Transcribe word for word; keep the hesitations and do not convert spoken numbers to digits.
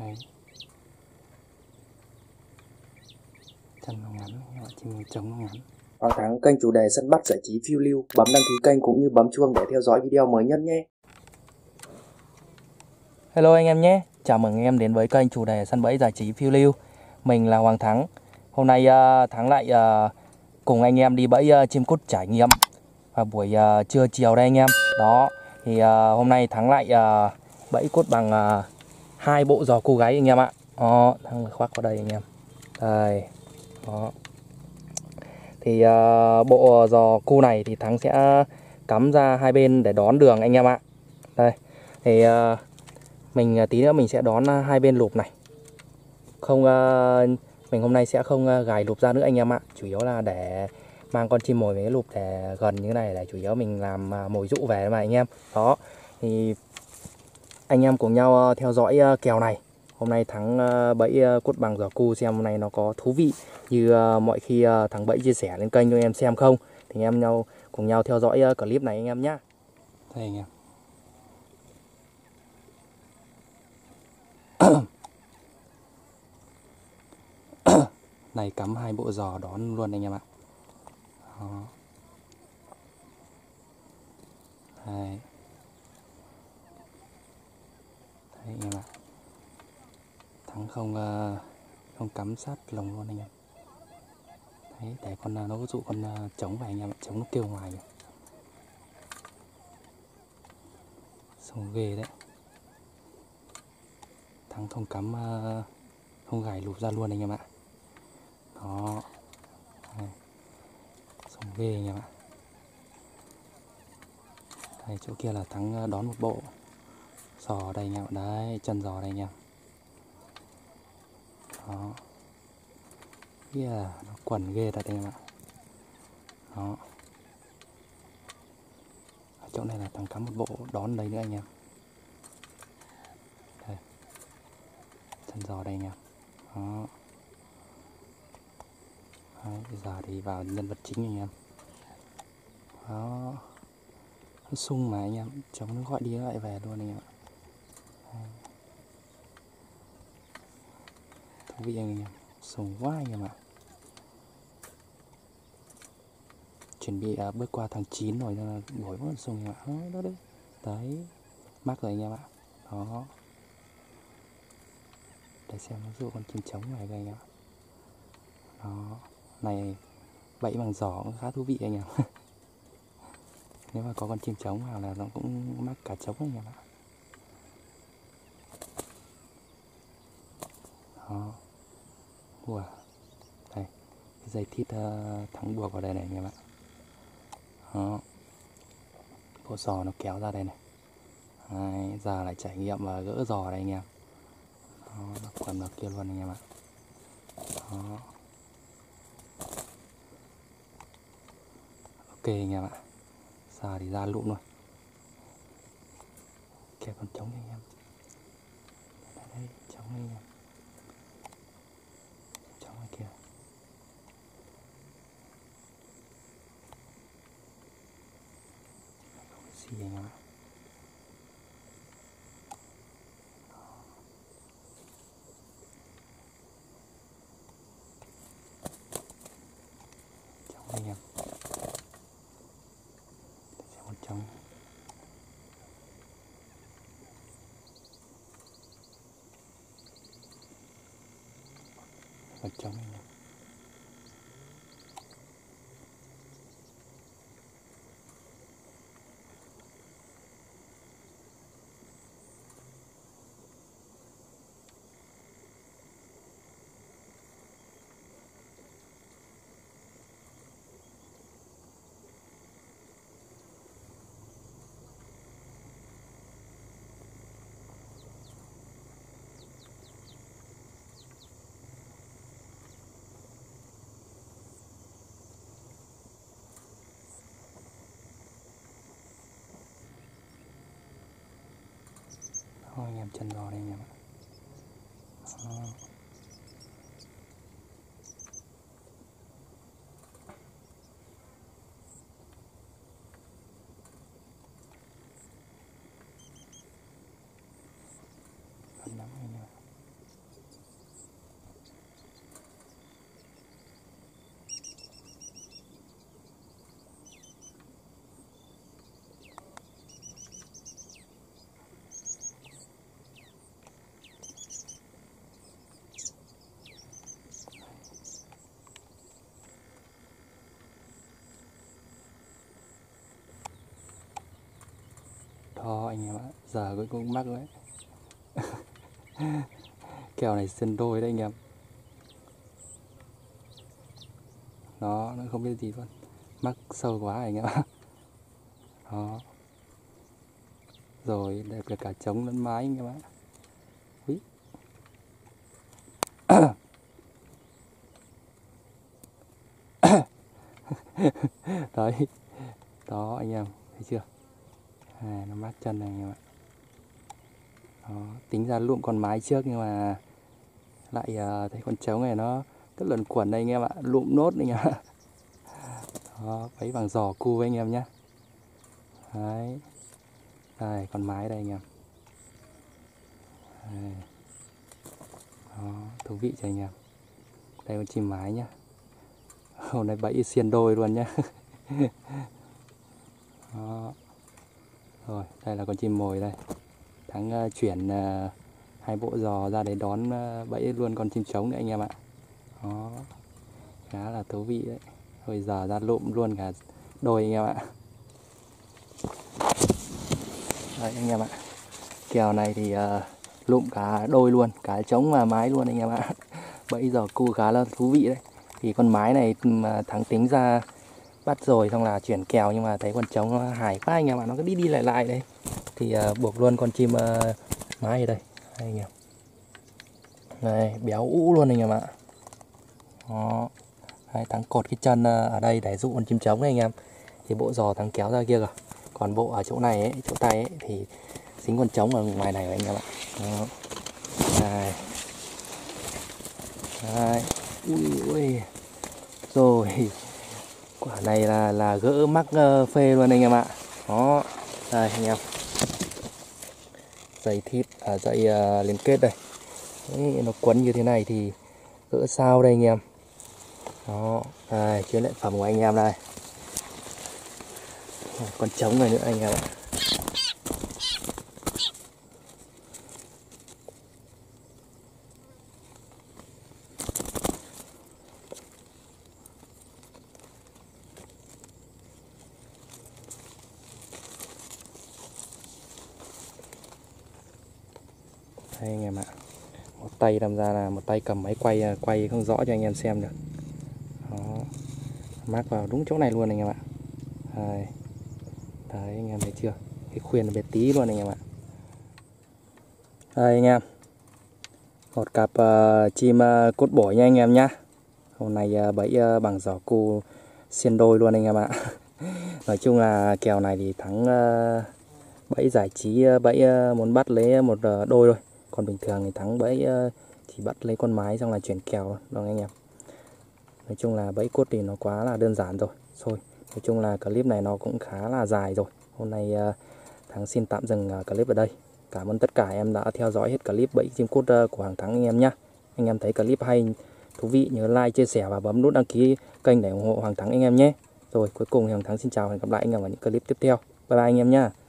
Đấy. Chân nó ngắn, chim trống nó ngắn. Hoàng Thắng, kênh chủ đề săn bắt giải trí phiêu lưu, bấm đăng ký kênh cũng như bấm chuông để theo dõi video mới nhất nhé. Hello anh em nhé, chào mừng anh em đến với kênh chủ đề săn bẫy giải trí phiêu lưu. Mình là Hoàng Thắng. Hôm nay uh, Thắng lại uh, cùng anh em đi bẫy uh, chim cút trải nghiệm vào buổi uh, trưa chiều đây anh em. Đó, thì uh, hôm nay Thắng lại uh, bẫy cút bằng uh, hai bộ giò cu gáy anh em ạ. Đó, Thắng khoác vào đây anh em. Đây, đó. Thì uh, bộ giò cu này thì Thắng sẽ cắm ra hai bên để đón đường anh em ạ. Đây, thì uh, mình tí nữa mình sẽ đón hai bên lụp này. Không, uh, mình hôm nay sẽ không uh, gài lụp ra nữa anh em ạ. Chủ yếu là để mang con chim mồi với lụp để gần như này, để chủ yếu mình làm uh, mồi dụ về mà anh em. Đó, thì anh em cùng nhau uh, theo dõi uh, kèo này. Hôm nay Thắng uh, bẫy uh, cút bằng giò cu xem hôm nay nó có thú vị như uh, mọi khi uh, Thắng bẫy chia sẻ lên kênh cho em xem không. Thì anh em nhau cùng nhau theo dõi uh, clip này anh em nhé. Đây anh em. Này cắm hai bộ giò đón luôn anh em ạ. Đó. Đây. Đấy anh em ạ. Thắng không uh, không cắm sát lồng luôn anh em. Đấy, để con uh, nó dụ con uh, trống vào anh em ạ, trống nó kêu ngoài kìa. Xong ghê đấy. Thắng không cắm uh, không gài lụp ra luôn anh em ạ. Đó. Đây. Xong ghê anh em ạ. Đây, chỗ kia là Thắng đón một bộ giò đây anh em ạ. Đấy, chân giò đây anh em. Đó. Yeah, nó quẩn ghê thật anh em ạ. Đó. Ở chỗ này là Thắng cắm một bộ đón đây nữa anh em. Đây. Chân giò đây anh em. Đó. Đấy, bây giờ thì vào nhân vật chính anh em. Đó. Nó sung mà anh em, trống nó gọi đi nó lại về luôn anh em ạ. Đấy. Thú vị anh em, sung quá anh em ạ. Chuẩn bị uh, bước qua tháng chín rồi cho buổi vẫn sung anh em ạ. Đó, đó đấy. Đấy, mắc rồi anh em ạ. Đó. Để xem nó dụ con chim trống này đây anh em ạ. Đó. Này bẫy bằng giỏ cũng khá thú vị anh em. Nếu mà có con chim trống vào là nó cũng mắc cả trống anh em ạ. Đó. Wow. Đây, cái dây thít uh, Thắng buộc vào đây này anh em ạ. Đó. Bộ giò nó kéo ra đây này. Đấy, giờ lại trải nghiệm và gỡ giò đây anh em. Đó, nó quần vào kia luôn anh em ạ. Đó. Ok anh em ạ. Giờ thì ra lụm rồi. Kẹp con trống anh em. Đây, đây, trống anh em. Trống ở kia. Xì anh em ạ. Trống anh em. Để xem con trống. Con trống anh em. Thôi anh em, chân giò đây anh em ạ. Đó. Lắm anh em. anh em ạ, giờ cuối cùng mắc đấy. Kèo này xiên đôi đấy anh em. Nó nó không biết gì luôn, mắc sâu quá anh em ạ. Đó. Rồi đẹp được cả trống lẫn mái anh em ạ. Úi. Đấy. Đó anh em thấy chưa? À, nó mát chân này anh em ạ. Đó, tính ra lụm con mái trước nhưng mà lại uh, thấy con trống này nó rất luẩn quẩn đây anh em ạ, lụm nốt anh em ạ. Đó, váy bằng giò cu với anh em nhé. Đấy. Đây, con mái đây anh em. Đây. Đó, thú vị cho anh em. Đây con chim mái nhá. Hôm nay bẫy xiên đôi luôn nhá. Đó. Rồi, đây là con chim mồi đây. Thắng uh, chuyển uh, hai bộ giò ra để đón uh, bẫy luôn con chim trống nữa anh em ạ. Đó. Khá là thú vị đấy. Rồi giờ ra lụm luôn cả đôi anh em ạ. Đấy anh em ạ. Kèo này thì uh, lụm cả đôi luôn, cả trống và mái luôn anh em ạ. Bẫy giò cu khá là thú vị đấy. Thì con mái này mà thắng tính ra bắt rồi xong là chuyển kèo, nhưng mà thấy con trống nó hài quá anh em ạ, nó cứ đi đi lại lại đây. Thì uh, buộc luôn con chim uh, mái ở đây. Đây anh em. Đây, béo ũ luôn anh em ạ. Đó. Đấy, thắng cột cái chân uh, ở đây để dụ con chim trống này anh em. Thì bộ giò thắng kéo ra kia rồi. Còn bộ ở chỗ này ấy, chỗ tay ấy thì dính con trống ở ngoài này rồi anh em ạ. Đó. Đây. Đấy. Ui ui. Rồi. Quả này là là gỡ mắc uh, phê luôn anh em ạ. Đó. Đây anh em. Dây thít à, dây uh, liên kết đây. Đấy, nó quấn như thế này thì gỡ sao đây anh em. Đó. Đây, chuyến lệ phẩm của anh em đây. Còn trống này nữa anh em ạ. Đây anh em ạ. Một tay làm ra là một tay cầm máy quay quay không rõ cho anh em xem được. Đó. Mắc vào đúng chỗ này luôn anh em ạ. Đây. Đấy anh em thấy chưa? Cái khuyên bé tí luôn anh em ạ. Đây anh em. Một cặp uh, chim uh, cốt bổi nha anh em nhá. Hôm nay uh, bẫy uh, bằng giò cu xiên đôi luôn anh em ạ. Nói chung là kèo này thì thắng uh, bẫy giải trí, uh, bẫy uh, muốn bắt lấy một uh, đôi thôi. Còn bình thường thì thắng bẫy uh, chỉ bắt lấy con mái xong là chuyển kèo thôi đó anh em. Nói chung là bẫy cốt thì nó quá là đơn giản rồi. Thôi, nói chung là clip này nó cũng khá là dài rồi. Hôm nay uh, Thắng xin tạm dừng uh, clip ở đây. Cảm ơn tất cả em đã theo dõi hết clip bẫy chim cút uh, của Hoàng Thắng anh em nhé. Anh em thấy clip hay, thú vị nhớ like, chia sẻ và bấm nút đăng ký kênh để ủng hộ Hoàng Thắng anh em nhé. Rồi cuối cùng thì Hoàng Thắng xin chào và hẹn gặp lại anh em ở những clip tiếp theo. Bye bye anh em nhé.